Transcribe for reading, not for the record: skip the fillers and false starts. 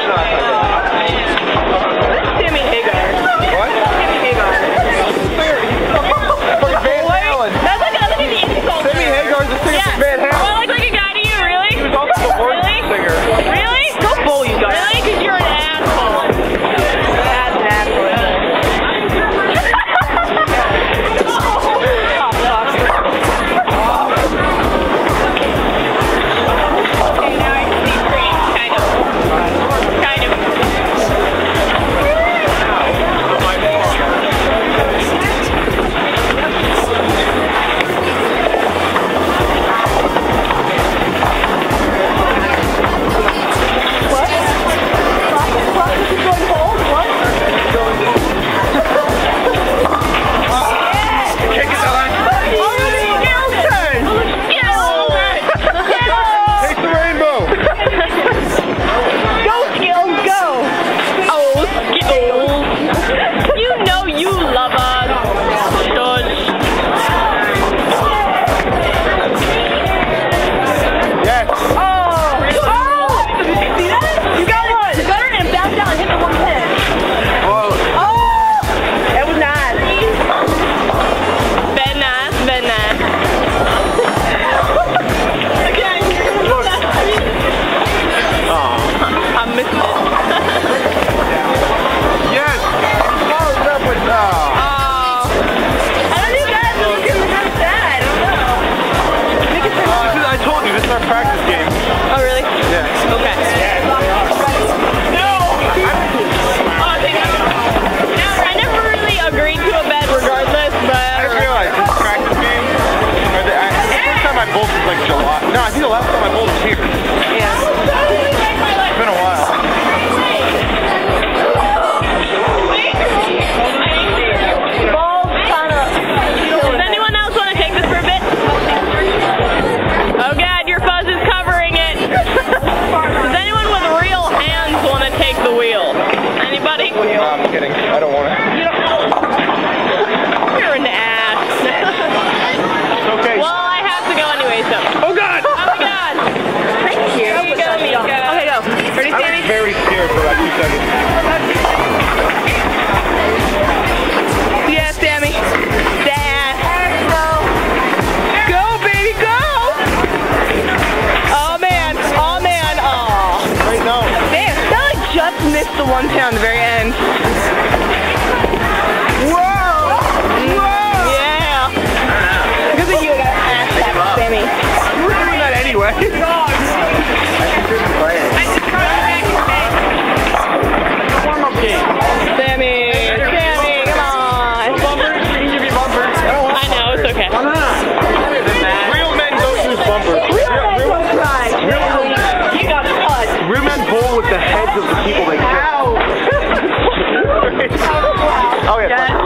Sammy Hagar. What? Sammy Hagar. Van Halen. That's like an insult. Sammy Hagar's a singer for Van Halen. Do I look like a guy to you, really? He was also the worst singer. Really? Don't bull you guys. Really? Because you're an asshole. That's an asshole. Okay, now I see pretty kind of. Very scared for like 2 seconds. Yeah, Sammy. Dad. Go, baby, go! Oh, man. Oh, man. Oh. Wait, no. Damn, that like just missed the 110 on the very end. Whoa! Whoa! Yeah. Because of you, I got an ass tap, Sammy. You were doing that anyway. Sammy, come on. Bumpers, we can give you bumpers. I know, it's okay. Why not? Real men don't use bumpers. You got cut. Real men bowl with the heads of the people they kill. Oh yeah.